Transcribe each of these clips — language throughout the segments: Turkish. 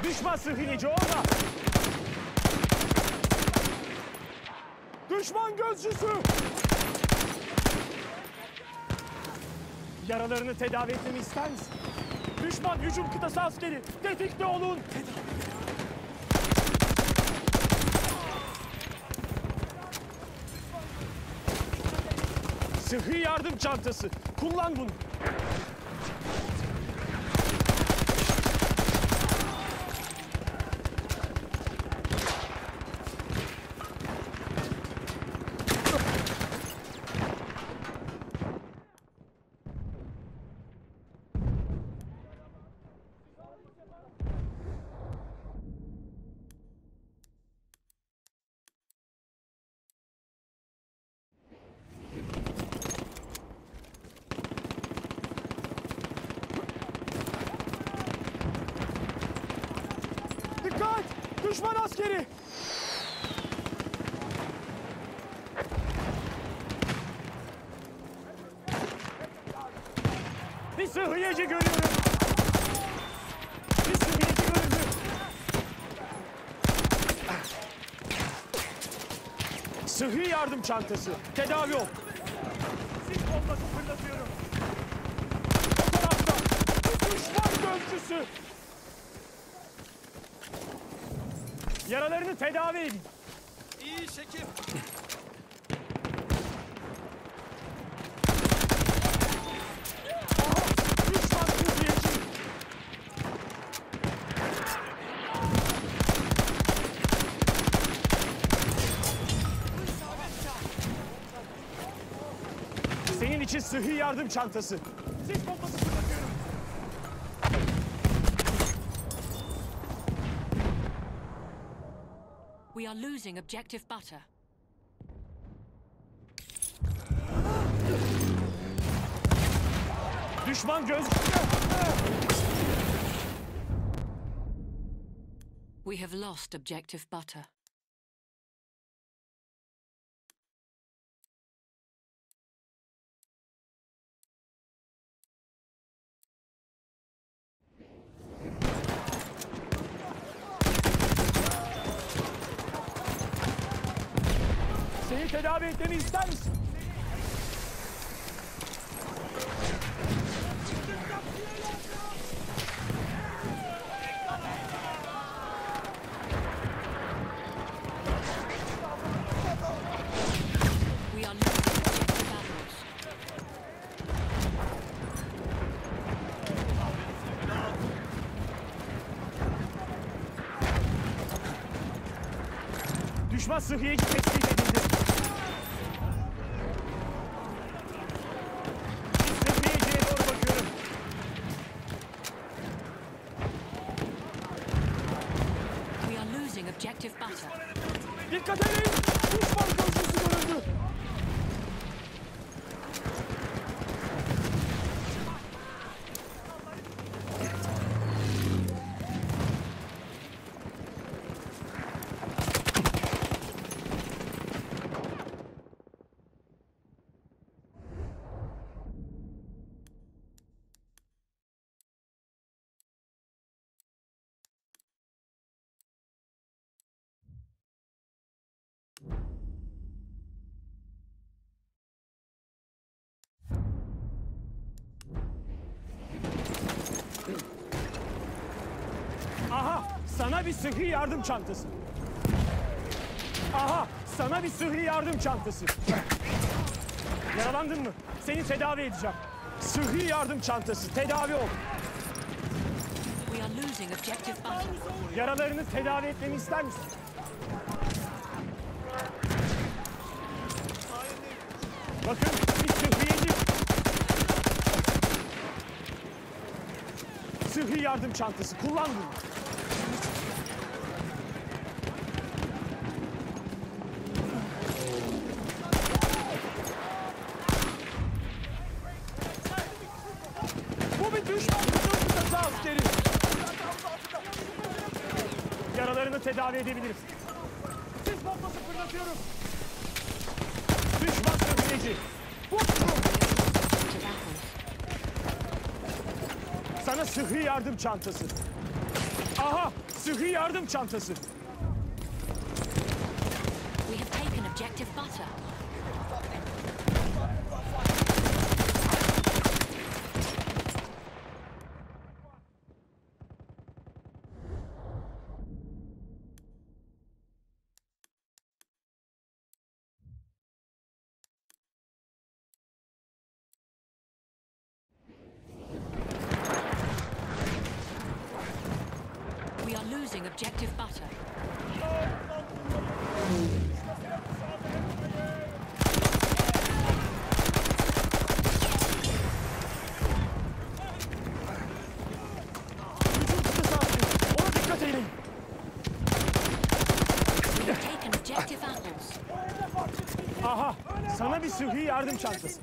Düşman sıhhiyeci orada. Düşman gözcüsü. Yaralarını tedavi etmemi ister misin? Düşman hücum kıtası askeri. Tetikte olun. Sıhhi yardım çantası. Kullan bunu. Dikkat! Düşman askeri! Bir sıhhiyeci görüyorum. Bir sıhhiyeci görüldü. Sıhhi yardım çantası. Tedavi ol. Sis bombası fırlatıyorum. O tarafta. Düşman gözcüsü. Yaralarını tedavi edin. İyi şekim. Düşman sıhhiyeci. Senin için sıhhi yardım çantası. Sis bombası fırlatıyorum. We are losing objective butter. Düşman göz... We have lost objective butter. Seni tedavi etmemi ister misin? We are losing objective battles. Düşman sıhhiyeci tespit edildi. Sıhhiyeciye doğru bakıyorum. We are losing objective butter. Dikkat edin! Düşman gözcüsü görüldü. Aha! Sana bir sıhhi yardım çantası. Aha! Sana bir sıhhi yardım çantası. Yaralandın mı? Seni tedavi edeceğim. Sıhhi yardım çantası. Tedavi ol. We are losing objective butter. Yaralarını tedavi etmemi ister misin? Bakın bir sıhhiyeci. Sıhhi yardım çantası. Kullan bunu. Bu bir düşman kıtası askeri. Yaralarını tedavi edebiliriz. Sis bombası fırlatıyorum. Düşman sıhhiyeci. Sana sıhhi yardım çantası. Aha! Sıhhi yardım çantası. We have taken objective butter. We are losing objective butter. Hücum kıtası askeri. Ona dikkat edin. We have taken objective apples. Aha! Sana bir sıhhi yardım çantası.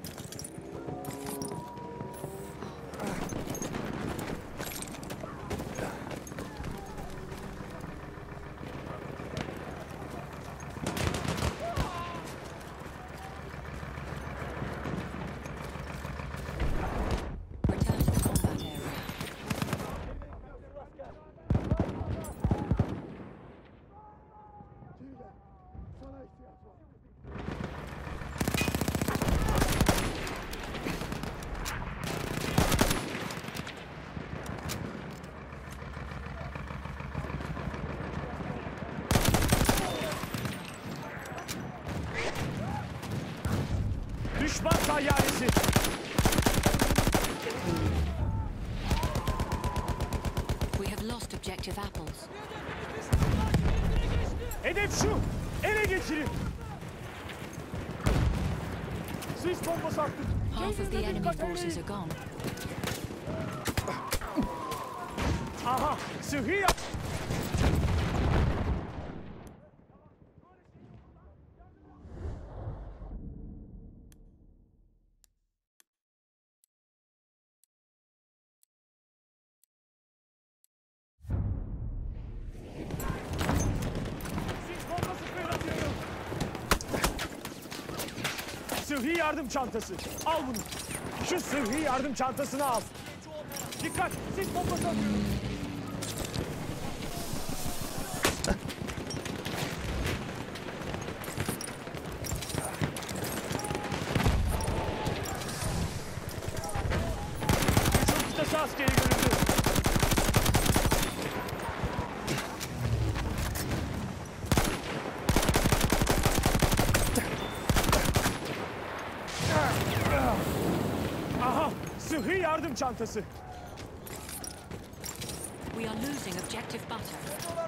Return to the combat area. Düşman tayyaresi. We have lost objective apples. Hedef şu. Ele geçirin. Sis bombası attık. Half of the Kendinize enemy dikkat forces edin. are gone. Aha! Sıhhi yap. Sis bombası fırlatıyorum. Sıhhi yardım çantası. Al bunu. Şu sıhhi yardım çantasını al. Dikkat! Sis bombası atıyorum. Hücum kıtası askeri görüldü. Aha! Sıhhi yardım çantası. We are losing objective butter.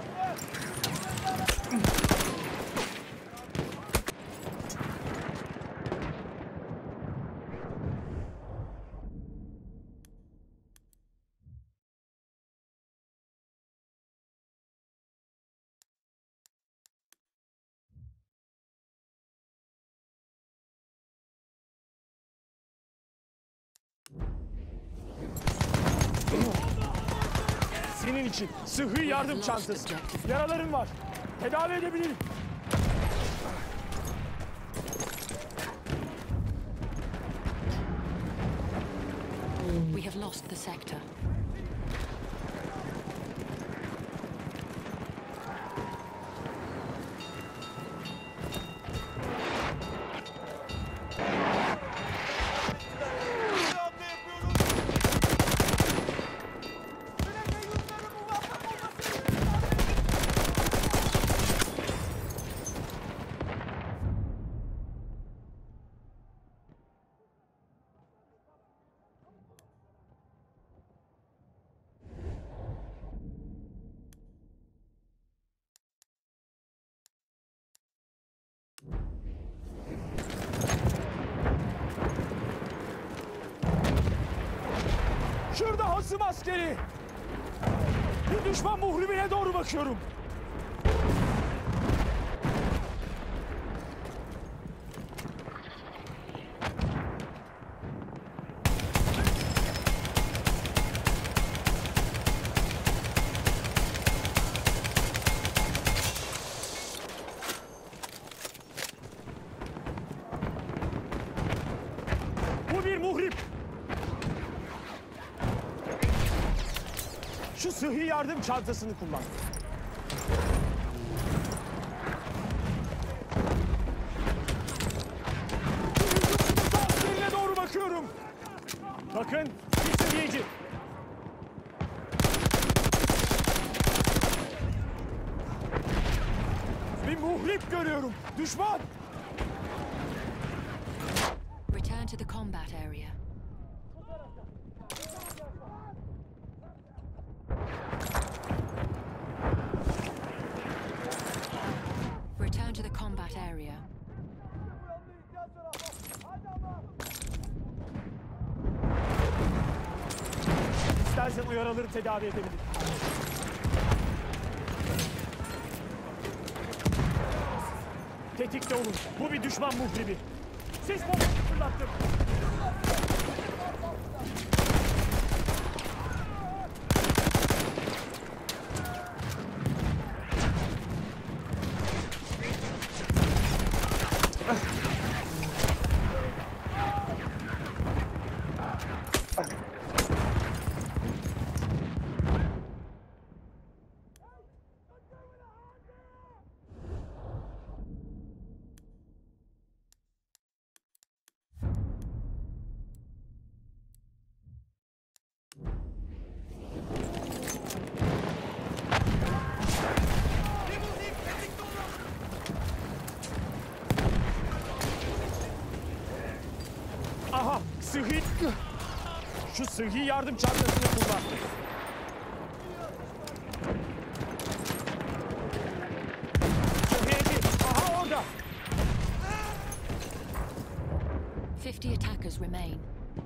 Senin için sıhhi yardım çantası. Yaralarım var. Tedavi edebilirim. We have lost the sector. Şurada hasım askeri. Bir düşman muhribine doğru bakıyorum. Bu bir muhrip. Şu sıhhi yardım çantasını kullan. Birine doğru bakıyorum. Bakın, bir sıhhiyeci. Bir muhrip görüyorum. Düşman. Return to the combat area. Return to the combat area. İstersen o yaraları tedavi edebilirim. Tetikte olun. Bu bir düşman muhribi. Sis bombası fırlattım. Aha, sıhhi... Şu sıhhi yardım çantasını kullan. Sıhhiyeci, aha orada. 50 attackers remain.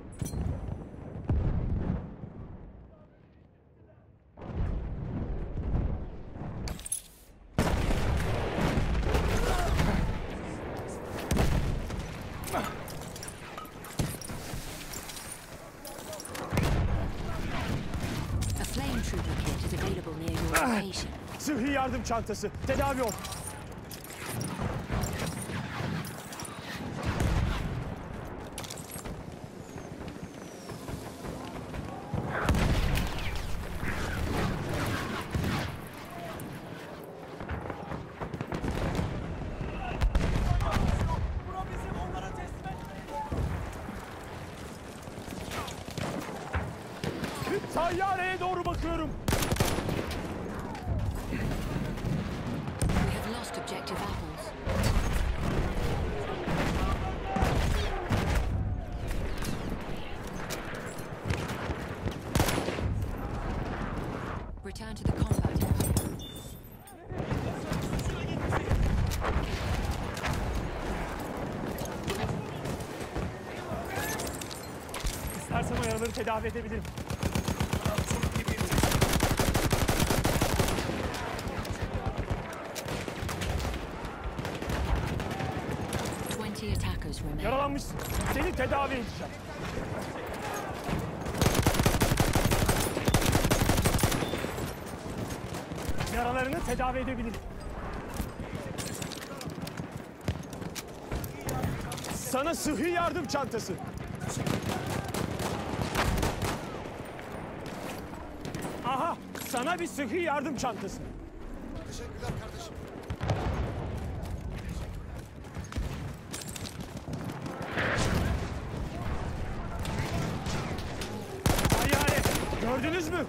A flame trooper kit is available near your location. Sıhhi yardım çantası, tedavi ol. Tayyareye doğru bakıyorum. We have lost objective apples. Return to the combat area. İstersen o yaraları tedavi edebilirim. 20 attackers remain. Yaralanmışsın. Seni tedavi edeceğim. Yaralarını tedavi edebilirim. Sana sıhhi yardım çantası. Aha, sana bir sıhhi yardım çantası. Teşekkürler kardeşim. Tayyare, gördünüz mü?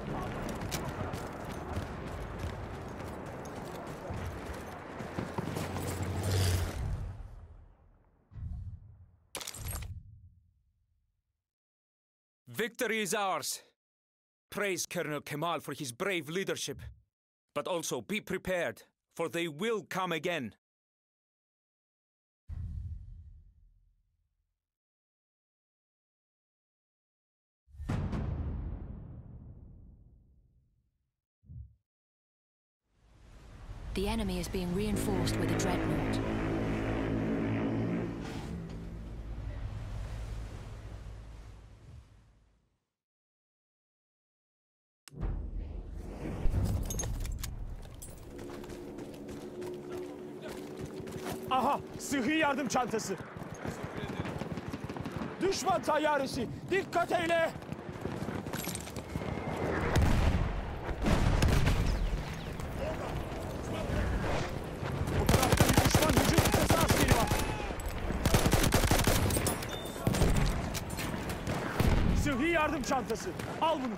Victory is ours. Praise Colonel Kemal for his brave leadership. But also be prepared, for they will come again. The enemy is being reinforced with a dreadnought. Aha, sıhhi yardım çantası. Düşman tayyaresi, dikkat eyle. yardım çantası. Al bunu.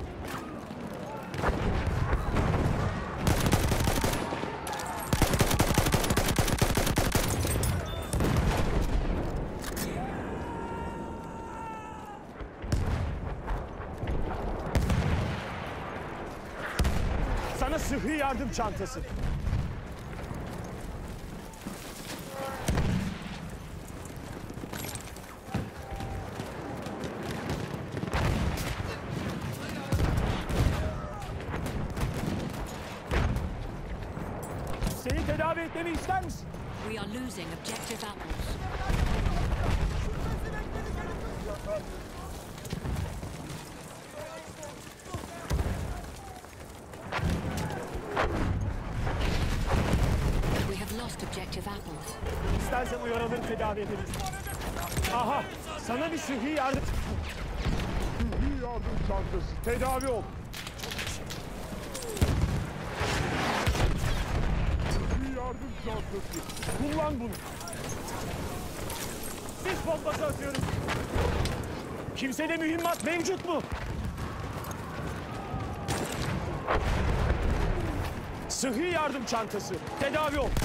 Sana sıhhi yardım çantası. Seni tedavi etmemi ister misin? We are losing objective apples. We have lost objective apples. İstersen o yaraları tedavi ederiz. Aha, sana bir sıhhi yardım... Sıhhi yardım çantası. Tedavi ol. Sıhhi yardım çantası. Kullan bunu. Sis bombası atıyorum. Kimsede mühimmat mevcut mu? Sıhhi yardım çantası. Tedavi ol.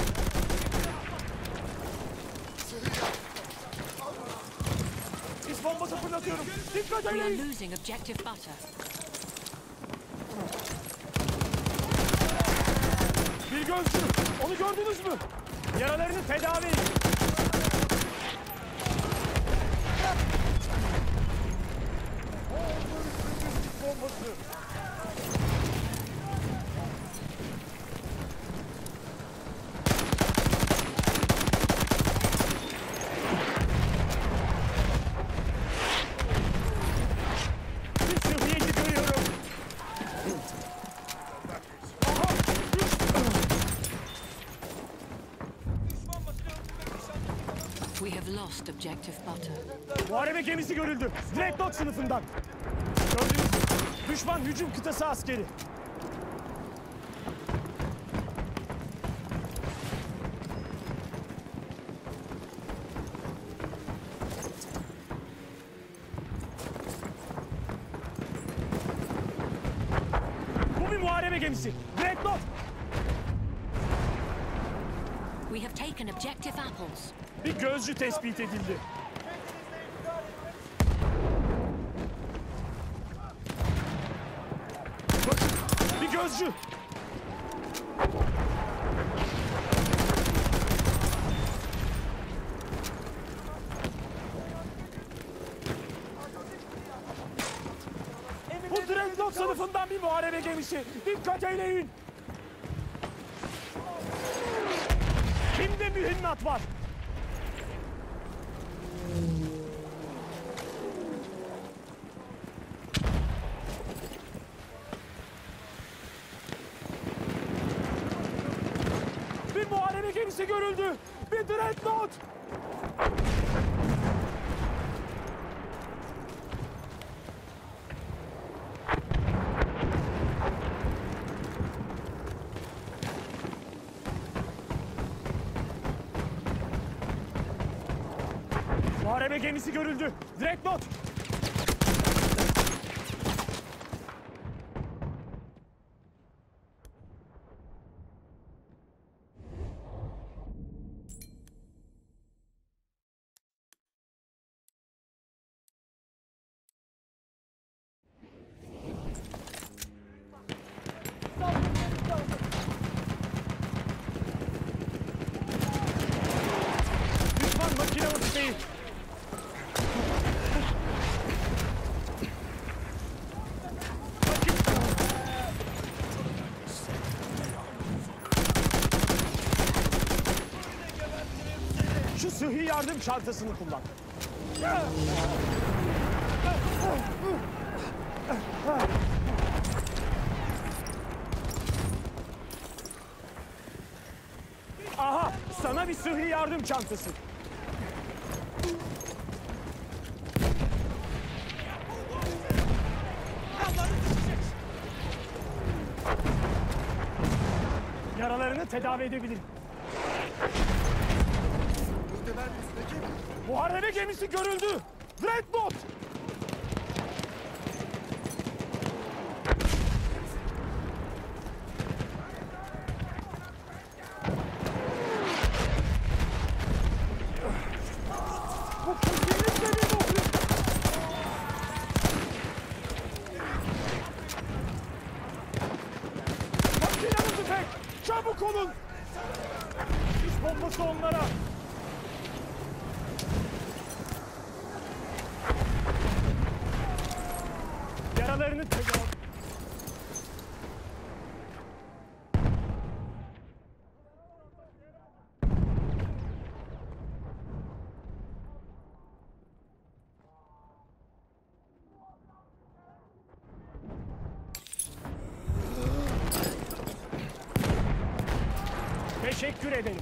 Sis bombası fırlatıyorum. Dikkat We are edin. losing objective butter. Bir gözcü. Onu gördünüz mü? Yaralarını tedavi edin. Sis bombası. Bir sıhhiye gidiyorum. Aha! We have lost objective butter. Muharebe gemisi görüldü. Dreadnought sınıfından. Gördünüz mü? Düşman hücum kıtası askeri. Bu bir muharebe gemisi. Dreadnought. We have taken objective apples. Bir gözcü tespit edildi. Bakın, bir gözcü. Bu Dreadnought sınıfından bir muharebe gemisi. Dikkat eyleyin. Kimde mühimmat var? Bir muharebe gemisi görüldü. Bir Dreadnought. Muharebe gemisi görüldü. Dreadnought. Düşman makine tüfeği. Şu sıhhi yardım çantasını kullan. Aha, sana bir sıhhi yardım çantası. Yaralarını tedavi edebilirim. Muhtemel üstteki Muharebe gemisi görüldü. Dreadnought. Çabuk olun! Sis bombası onlara! Yaralarını tedavi... Teşekkür ederim.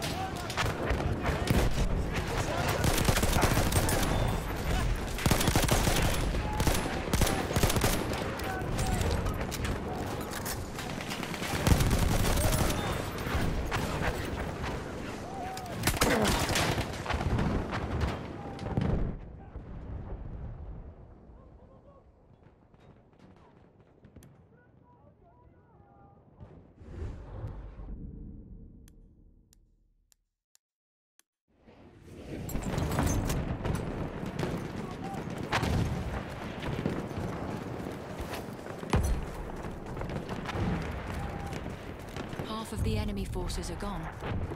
Half of the enemy forces are gone.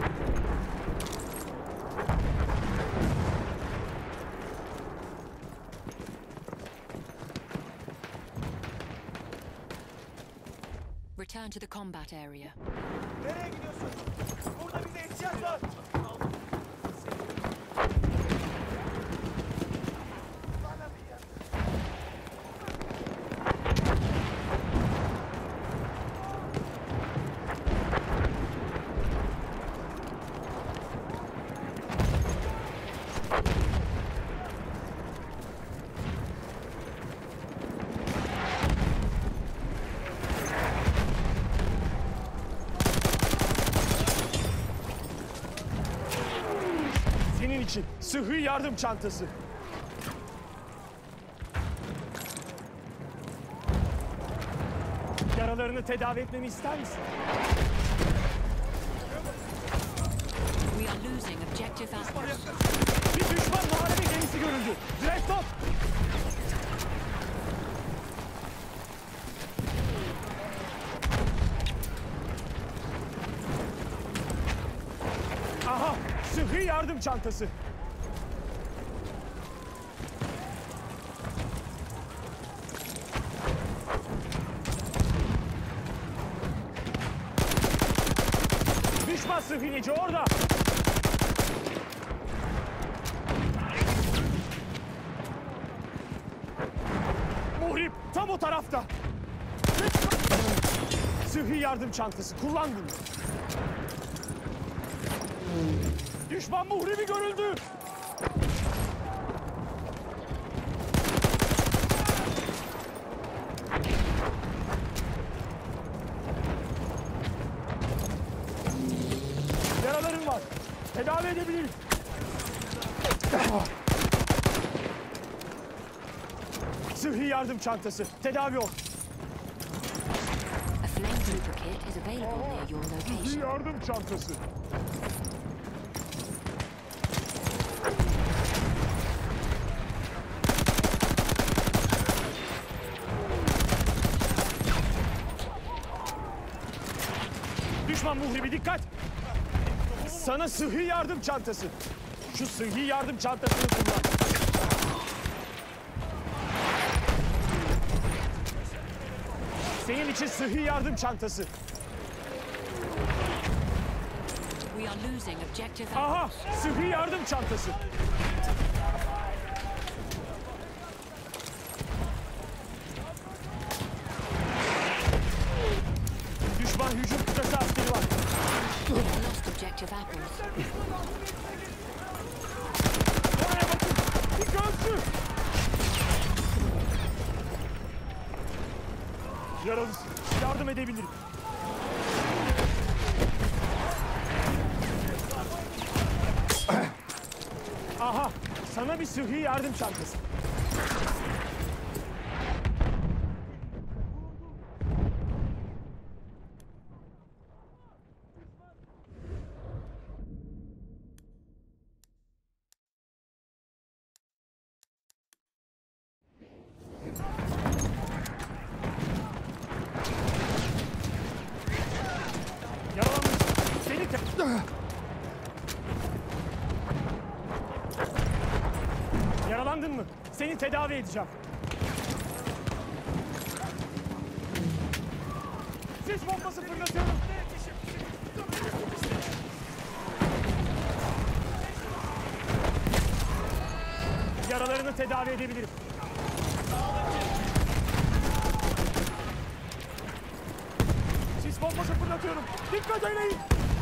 Return to the combat area. Nereye gidiyorsun? Burada bize ihtiyaç var. Senin için sıhhi yardım çantası. Yaralarını tedavi etmemi ister misin? We are losing objective Apples. Bir düşman muharebe gemisi görüldü. Dreadnought! Aha! Sıhhi yardım çantası. Düşman sıhhiyeci orada. Muhrip tam o tarafta. Sıhhi yardım çantası. Kullan bunu. Düşman muhribi görüldü. Yaralarım var. Tedavi edebilirim. Sıhhi yardım çantası. Tedavi ol. A flame trooper kit is available near your Sıhhi location. yardım çantası. Düşman muhribi dikkat! Sana sıhhi yardım çantası. Şu sıhhi yardım çantasını kullan. Senin için sıhhi yardım çantası. We are losing objective Apples. Aha! Sıhhi yardım çantası. Düşman hücum kıtası askeri var. We have lost objective Apples. Oraya bakın! Bir gözcü! Yaralısın. Yardım edebilirim. Aha! Sana bir sıhhi yardım çantası. Yaralandın mı? Seni tedavi edeceğim. Sis bombası fırlatıyorum. Yaralarını tedavi edebilirim. Sis bombası fırlatıyorum. Dikkat eyleyin.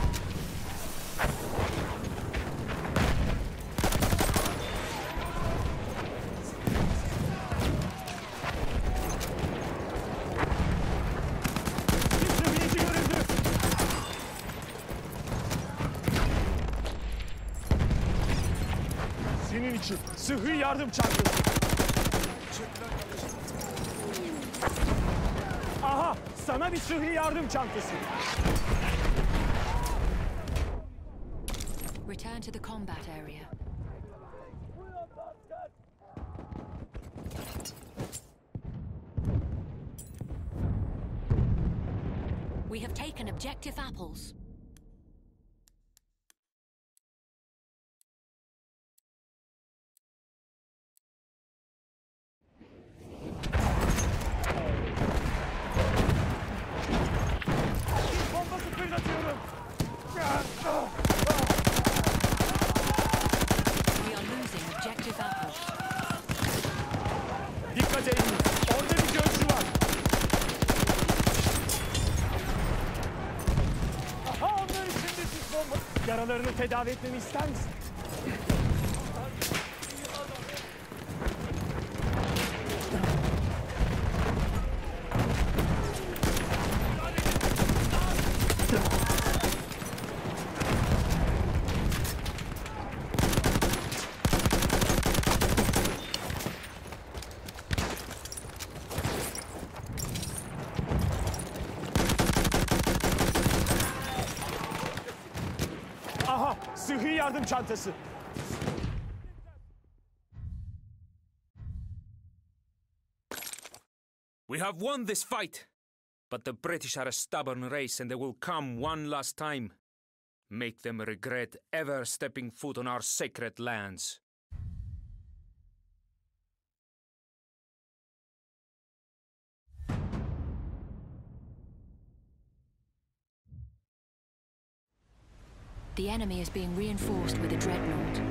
Sis görüldü. Senin için sıhhi yardım çantası. Aha, sana bir sıhhi yardım çantası. Return to the combat area. We have taken objective apples. Sis bombası fırlatıyorum. We are losing objective apples. Dikkat edin. Orada bir gözcü var. Aha, onlar içinde sis bombası. Yaralarını tedavi etmemi ister misin? Aha, sıhhi yardım çantası. We have won this fight, but the British are a stubborn race and they will come one last time. Make them regret ever stepping foot on our sacred lands. The enemy is being reinforced with a dreadnought.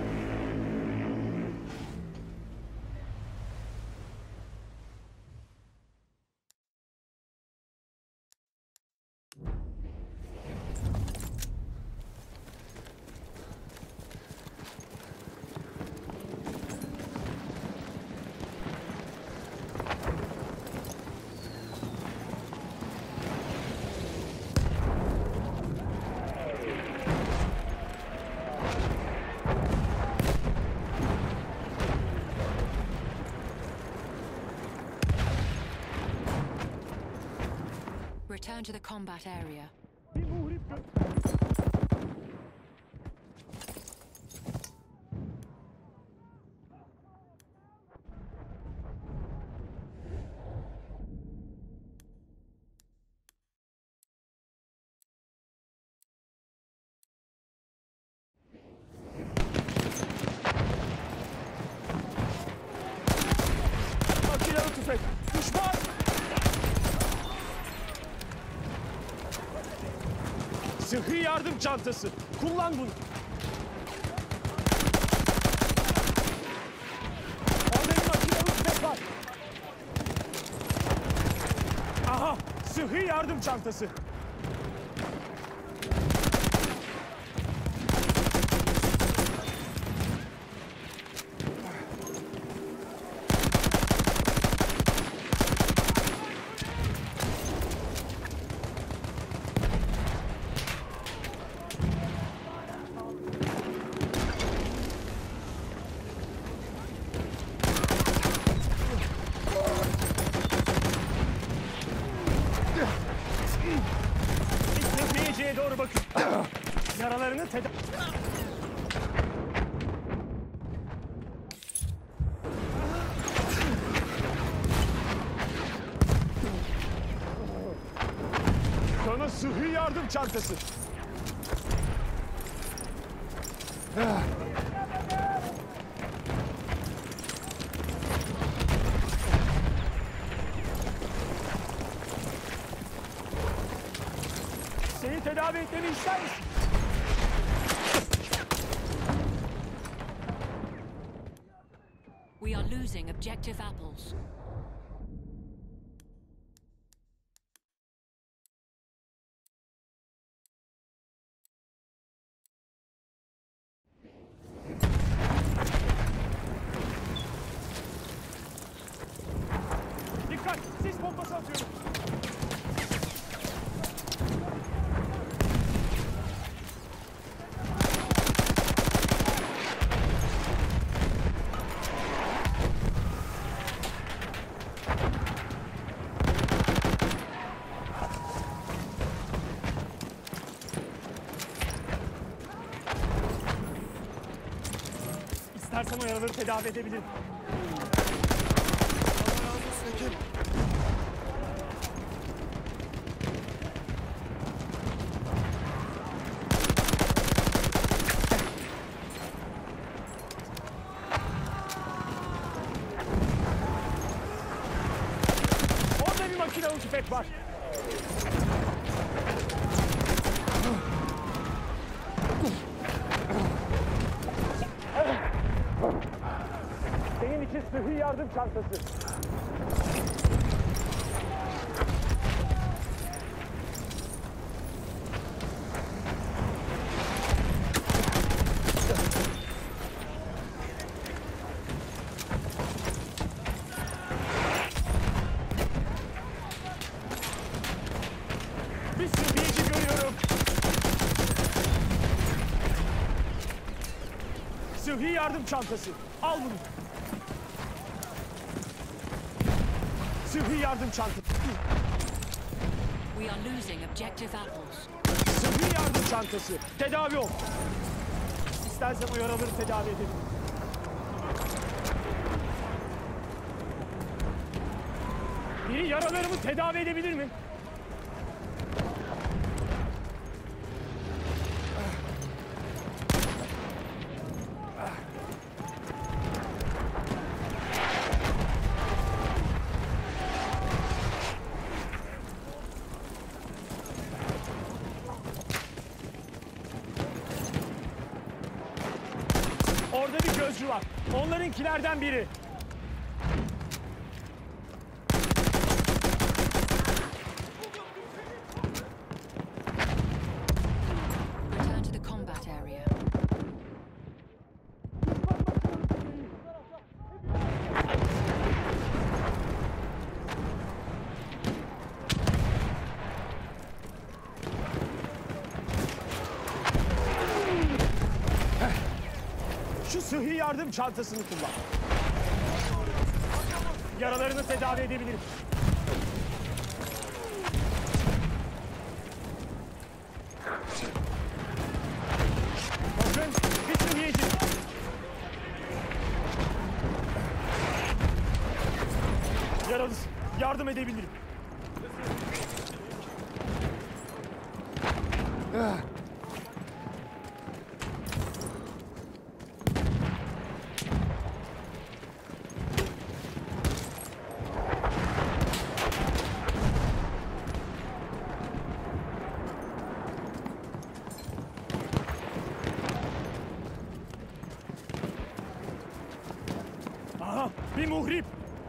Return to the combat area. Bir muhrip Makinalı tüfek. Düşman! Sıhhi yardım çantası. Kullan bunu. Orada bir makinalı tüfek var. Aha! Sıhhi yardım çantası. İstediğine doğru bakın. Yaralarını tedavi... Sana sıhhi yardım çantası. Seni tedavi etmemi ister misin? We are losing objective apples. Dikkat! Sis bombası atıyorum. İstersen o yaraları tedavi edebilirim. Orada bir makinalı tüfek var. Senin için sıhhi yardım çantası. Bir sıhhiyeci görüyorum. Sıhhi yardım çantası. Al bunu. Sıhhi yardım çantası. We are losing objective apples. Sıhhi yardım çantası. Tedavi ol. İstersen o yaraları tedavi edelim. Biri yaralarımı tedavi edebilir mi? Orada bir gözcü var. Onlarınkilerden biri. Return to the combat area. Şu sıhhi yardım çantasını kullan. Yaralarını tedavi edebilirim. Bakın, bir sıhhiyeci. Yaralısın. Yardım edebilirim. Aha, bir muhrip.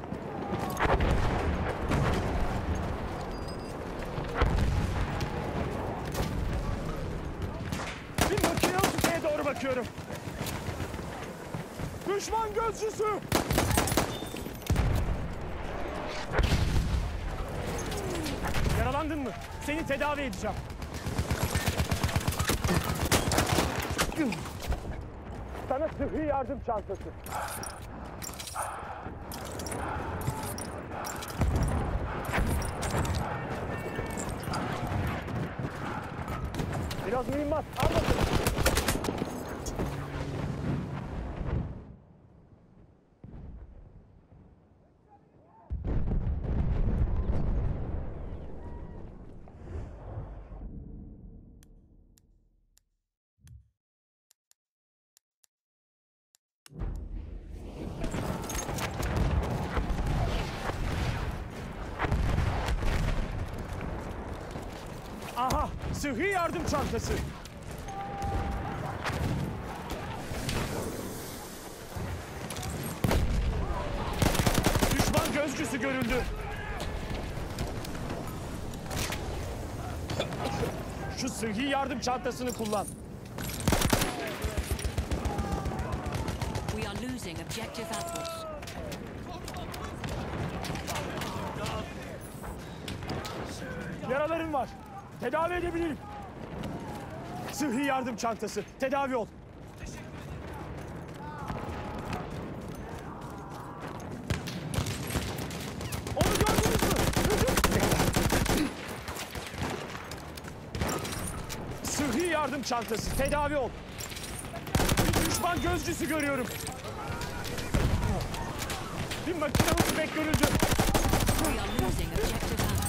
Bir makinalı tüfeğe doğru bakıyorum. Düşman gözcüsü. Yaralandın mı? Seni tedavi edeceğim. Sana sıhhi yardım çantası. Biraz mühimmat. Al bakalım. Aha, sıhhi yardım çantası. Düşman gözcüsü görüldü. Şu sıhhi yardım çantasını kullan. We are losing objective apples. Yaralarım var. Tedavi edebilirim. Sıhhi yardım çantası. Tedavi ol. Onu gördünüz mü? Sıhhi yardım çantası. Tedavi ol. Bir düşman gözcüsü görüyorum. Bir makinalı tüfek görüldü. We are losing objective apples.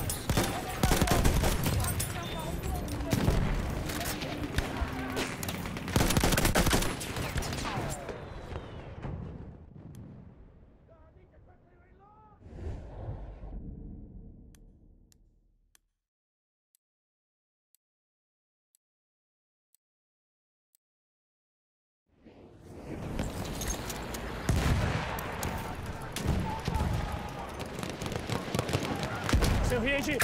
Sıhhiyeci.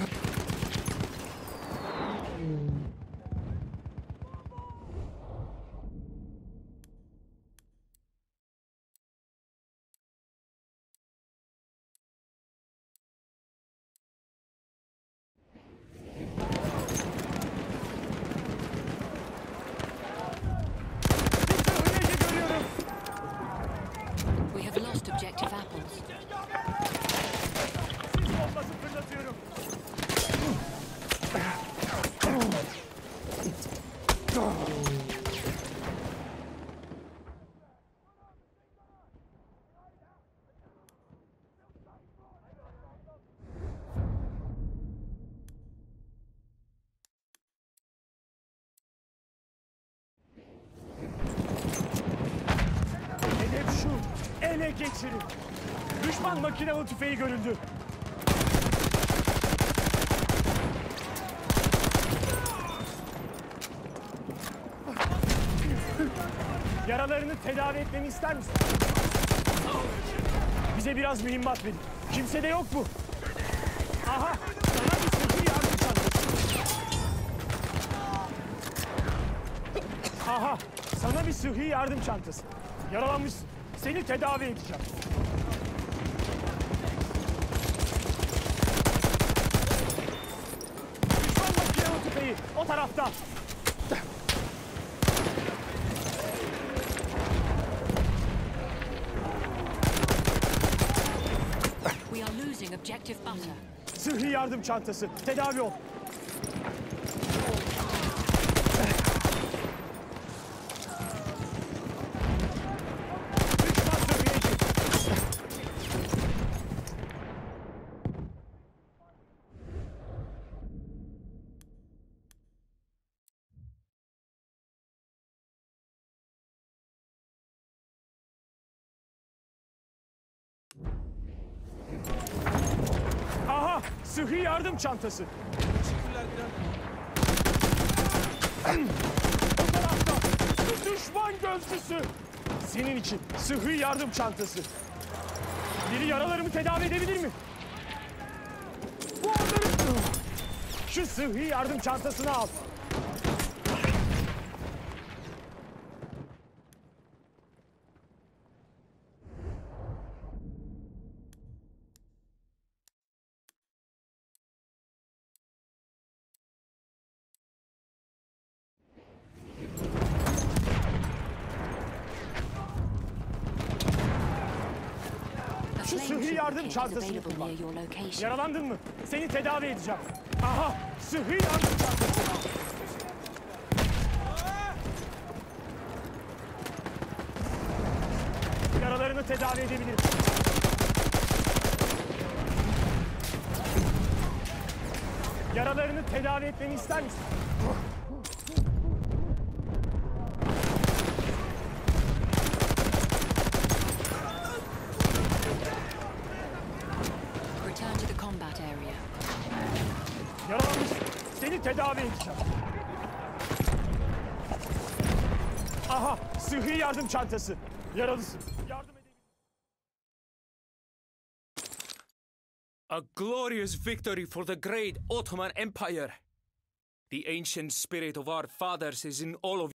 Sıhhiyeci görüyorum. We have lost objective apples. Sis bombası fırlatıyorum. Hedef şu. Ele geçirin. Düşman makinalı tüfeği görüldü. Yaralarını tedavi etmemi ister misin? Bize biraz mühimmat verin. Kimsede yok mu? Aha! Sana bir sıhhi yardım çantası. Aha! Sana bir sıhhi yardım çantası. Yaralanmışsın. Seni tedavi edeceğim. Düşman makinalı tüfeği o tarafta. We are losing objective butter. Sıhhi yardım çantası. Tedavi ol. Düşman sıhhiyeci. Aha! Sıhhi yardım çantası. Teşekkürler Diren. O tarafta. Düşman gözcüsü. Senin için sıhhi yardım çantası. Biri yaralarımı tedavi edebilir mi? Bu onları... Şu sıhhi yardım çantasını al. A Şu flame sıhhi treatment yardım kit is çantasını available kullan. near your location. Yaralandın mı? Seni tedavi edeceğim. Aha! Sıhhi yardım çantası. Yaralarını tedavi edebilirim. Yaralarını tedavi etmemi ister misin? Return to the combat area. Yaralanmışsın. Seni tedavi edeceğim. Aha, sıhhi yardım çantası. Yaralısın. Yardım edebilirim. A glorious victory for the great Ottoman Empire. The ancient spirit of our fathers is in all of